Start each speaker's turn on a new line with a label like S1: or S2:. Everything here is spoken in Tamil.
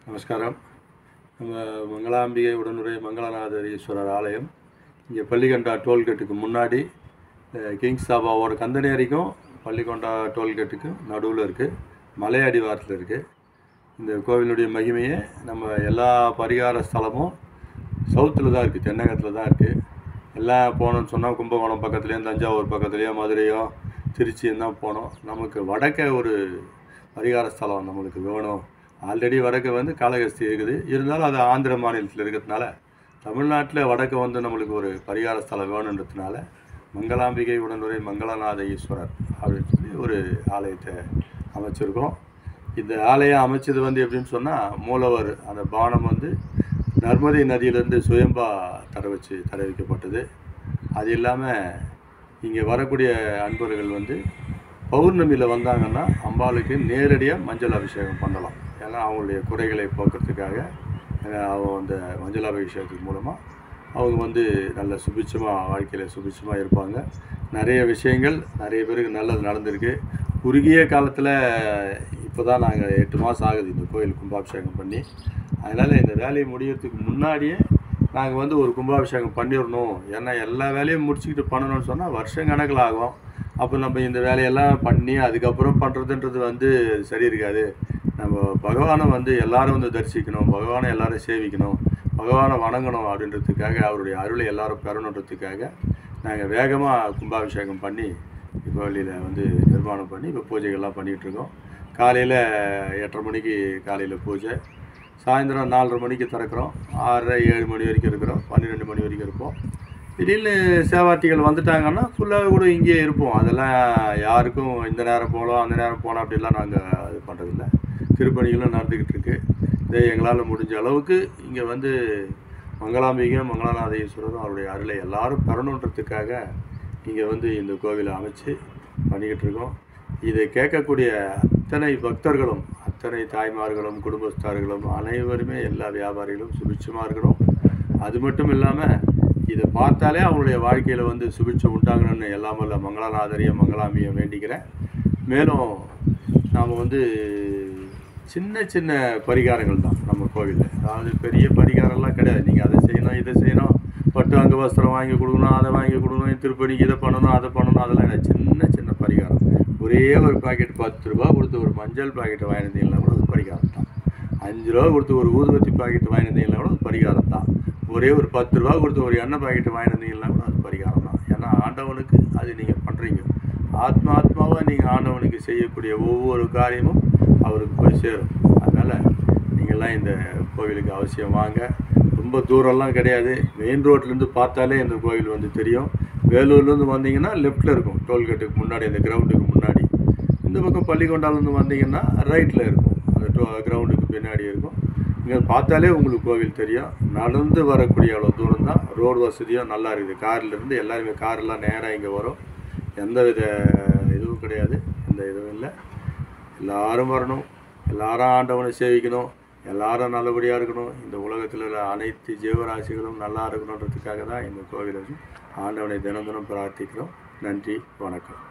S1: நமஸ்காரம். நம்ம மங்களாம்பிகை உடனுரை மங்களநாதர் ஈஸ்வரர் ஆலயம் இங்கே பள்ளிகொண்டா டோல்கேட்டுக்கு முன்னாடி கிங்ஸ் தாபாவோட கந்தனேரிக்கும் பள்ளிகொண்டா டோல்கேட்டுக்கும் நடுவில் இருக்குது. மலை அடிவாரத்தில் இருக்குது. இந்த கோவிலுடைய மகிமையே நம்ம எல்லா பரிகார ஸ்தலமும் சவுத்தில் தான் இருக்குது, தென்னகத்தில் தான் இருக்குது. எல்லாம் போகணுன்னு சொன்னால் கும்பகோணம் பக்கத்துலேயும் தஞ்சாவூர் பக்கத்துலேயோ மதுரையோ திருச்சியும் தான் போனோம். நமக்கு வடக்கே ஒரு பரிகார ஸ்தலம் நம்மளுக்கு வேணும். ஆல்ரெடி வடக்கு காளகஸ்தி இருக்குது, இருந்தாலும் அது ஆந்திர மாநிலத்தில் இருக்கிறதுனால தமிழ்நாட்டில் வடக்கு நம்மளுக்கு ஒரு பரிகார ஸ்தலம் வேணுன்றதுனால மங்களாம்பிகை உடனுரை மங்களநாத ஈஸ்வரர் அப்படின்னு சொல்லி ஒரு ஆலயத்தை அமைச்சிருக்கோம். இந்த ஆலயம் அமைச்சது எப்படின்னு சொன்னால், மூலவர் அந்த பானம் நர்மதை நதியிலேருந்து சுயம்பா தர வைக்கப்பட்டது. அது இல்லாமல் இங்கே வரக்கூடிய அன்பர்கள் பௌர்ணமியில் வந்தாங்கன்னா அம்பாளுக்கு நேரடியாக மஞ்சள் அபிஷேகம் பண்ணலாம். ஏன்னா அவங்களுடைய குறைகளை போக்குறதுக்காக அவங்க அந்த மஞ்சள் அபிஷேகத்துக்கு மூலமாக அவங்க நல்ல சுபிட்சமாக வாழ்க்கையில் சுபிட்சமாக இருப்பாங்க. நிறைய விஷயங்கள் நிறைய பேருக்கு நல்லது நடந்திருக்கு. குறுகிய காலத்தில் இப்போ தான் நாங்கள் 8 மாதம் ஆகுது இந்த கோயில் கும்பாபிஷேகம் பண்ணி. அதனால் இந்த வேலையை முடிகிறதுக்கு முன்னாடியே நாங்கள் ஒரு கும்பாபிஷேகம் பண்ணிடணும். ஏன்னா எல்லா வேலையும் முடிச்சுக்கிட்டு பண்ணணும்னு சொன்னால் வருஷம் கணக்கில் ஆகும். அப்போ நம்ம இந்த வேலையெல்லாம் பண்ணி அதுக்கப்புறம் பண்ணுறதுன்றது சரி இருக்காது. நம்ம பகவானை எல்லாரும் தரிசிக்கணும், பகவானை எல்லாரும் சேவிக்கணும், பகவானை வணங்கணும் அப்படின்றதுக்காக, அவருடைய அருளை எல்லாரும் பெறணுன்றதுக்காக நாங்கள் வேகமாக கும்பாபிஷேகம் பண்ணி கோவிலில் நிர்மாணம் பண்ணி இப்போ பூஜைகள்லாம் பண்ணிகிட்ருக்கோம். காலையில் 8:30 மணிக்கு காலையில் பூஜை, சாயந்தரம் 4:30 மணிக்கு திறக்கிறோம். 6:30-7 மணி வரைக்கும் இருக்கிறோம், 12 மணி வரைக்கும் இருப்போம். திடீர்னு சேவார்த்திகள் வந்துட்டாங்கன்னா ஃபுல்லாக கூட இங்கேயே இருப்போம். அதெல்லாம் யாருக்கும் இந்த நேரம் போகலாம் அந்த நேரம் போகலாம் அப்படிலாம் நாங்கள் இது பண்ணுறதில்ல. திருப்பணிகளும் நடந்துக்கிட்டு இருக்குது. இதை எங்களால் முடிஞ்ச அளவுக்கு இங்கே மங்களாம்பிகை மங்களநாத ஈஸ்வரரும் அவருடைய அருளை எல்லாரும் பெறணுன்றதுக்காக இங்கே இந்த கோவிலை அமைச்சு பண்ணிக்கிட்டு இருக்கோம். இதை கேட்கக்கூடிய அத்தனை பக்தர்களும், அத்தனை தாய்மார்களும், குடும்பஸ்தார்களும் அனைவருமே, எல்லா வியாபாரிகளும் சுபிட்சமாக இருக்கணும். அது மட்டும் இல்லாமல் இதை பார்த்தாலே அவங்களுடைய வாழ்க்கையில் சுபிட்சம் உண்டாகணும்னு எல்லாமல்ல மங்களநாதரையும் மங்களாம்பியை வேண்டிக்கிறேன். மேலும் நாம் சின்ன சின்ன பரிகாரங்கள் தான் நம்ம கோவிலில். அதாவது பெரிய பரிகாரம்லாம் கிடையாது. நீங்கள் அதை செய்யணும் இதை செய்யணும், பட்டு அங்கே வஸ்திரம் வாங்கி கொடுக்கணும், அதை வாங்கி கொடுக்கணும், திருப்பணிக்கு இதை பண்ணணும் அதை பண்ணணும், அதெல்லாம் கிடையாது. சின்ன சின்ன பரிகாரம். ஒரே ஒரு பாக்கெட் 10 ரூபா கொடுத்து ஒரு மஞ்சள் பாக்கெட்டை வாங்கினீங்கன்னா கூட அது பரிகாரம் தான். 5 ரூபா கொடுத்து ஒரு ஊதுபத்தி பாக்கெட்டு வாங்கினீங்கன்னா கூட அது பரிகாரம் தான். ஒரே ஒரு 10 ரூபா கொடுத்து ஒரு எண்ணெய் பாக்கெட்டு வாங்கினீங்கன்னா கூட அது பரிகாரம் தான். ஏன்னா ஆண்டவனுக்கு அது நீங்கள் பண்ணுறீங்க. ஆத்மாவாக நீங்கள் ஆண்டவனுக்கு செய்யக்கூடிய ஒவ்வொரு காரியமும் அவருக்கு போய் சேரும். அதனால் நீங்கள்லாம் இந்த கோவிலுக்கு அவசியம் வாங்க. ரொம்ப தூரம்லாம் கிடையாது. மெயின் ரோட்லேருந்து பார்த்தாலே இந்த கோவில் தெரியும். வேலூர்லேருந்து வந்தீங்கன்னா லெஃப்ட்டில் இருக்கும், டோல்கேட்டுக்கு முன்னாடி, அந்த கிரவுண்டுக்கு முன்னாடி. இந்த பக்கம் பள்ளிகொண்டாலேருந்து வந்தீங்கன்னா ரைட்டில் இருக்கும், அந்த கிரவுண்டுக்கு பின்னாடி இருக்கும். இங்கே பார்த்தாலே உங்களுக்கு கோவில் தெரியும். நடந்து வரக்கூடிய அவ்வளோ தூரம் தான். ரோடு வசதியும் நல்லா இருக்குது. கார்லேருந்து எல்லாருமே காரெல்லாம் நேராக இங்கே வரும். எந்த வித இதுவும் கிடையாது, எந்த இதுவும் இல்லை. எல்லாரும் வரணும், எல்லாரும் ஆண்டவனை சேவிக்கணும், எல்லாரும் நல்லபடியாக இருக்கணும். இந்த உலகத்தில் உள்ள அனைத்து ஜீவராசிகளும் நல்லா இருக்கணுன்றதுக்காக தான் இந்த கோவிலை ஆண்டவனை தினம் தினம் பிரார்த்திக்கிறோம். நன்றி, வணக்கம்.